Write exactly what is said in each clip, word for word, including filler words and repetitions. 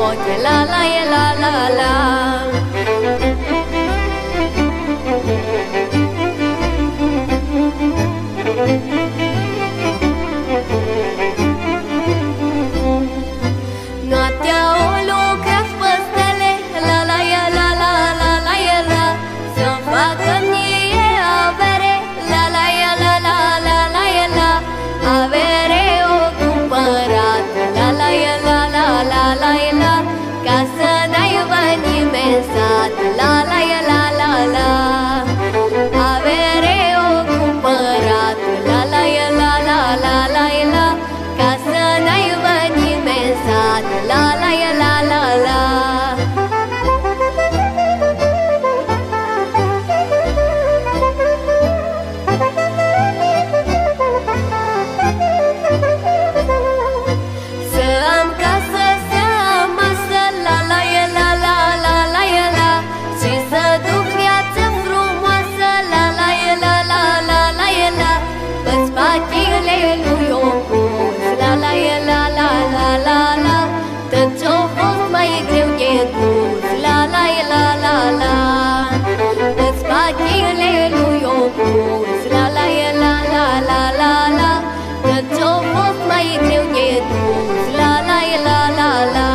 ochi, la la e la la la. Noaptea o lucrez pe stele, la la e la la la la e la. Să-mi facă mie avere, la la e la la la la e la. Avere o cumpărat, la la e la la la la e la. Ca să n-aibă nimeni sat, la la e la la la. Avere o cumpărat, la la e la la la la e la. Ca să n-aibă nimeni sat, la la e la la la. Să am casă, să am masă, la la e la la la la e la. Și să duc viață frumoasă, la la e la la la la e la. Pe spatele lui o pus, la la e la la la la la. Tot ce-o fost mai greu de dus, la la e la la la. Pe spatele lui o pus, la la e la la la la la. Tot ce-o fost mai greu de dus, la la e la la la.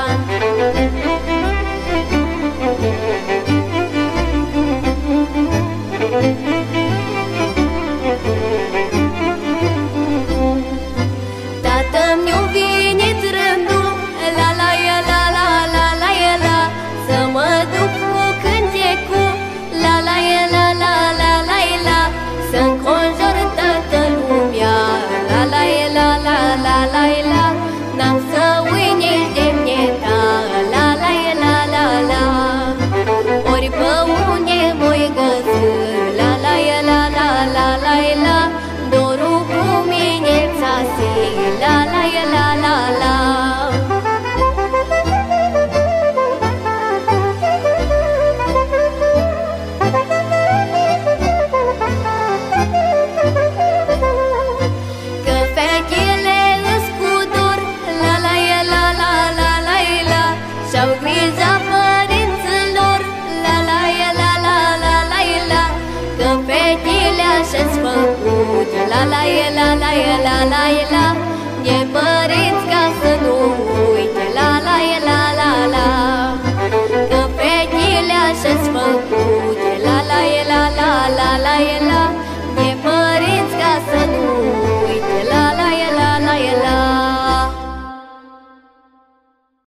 Tată-mi-o venit rândul, la la e la la la la e la. Să mă duc cu cântecul, la la e la la la la e la. Să-nconjur toată lumea, la la e la la la la e la. N-am să uit nici demneta, la la e la la la. Ori pe unde m-oi găsi, la la e la la la la e la. Dorul cu mine ți-asi, la la e la la la. Că fetele îs cu dor, la la e la la la la e la. Și-au grija părinților, la la e la la la la e la. Că fetele așa-s făcut, la la e la la e la la e la.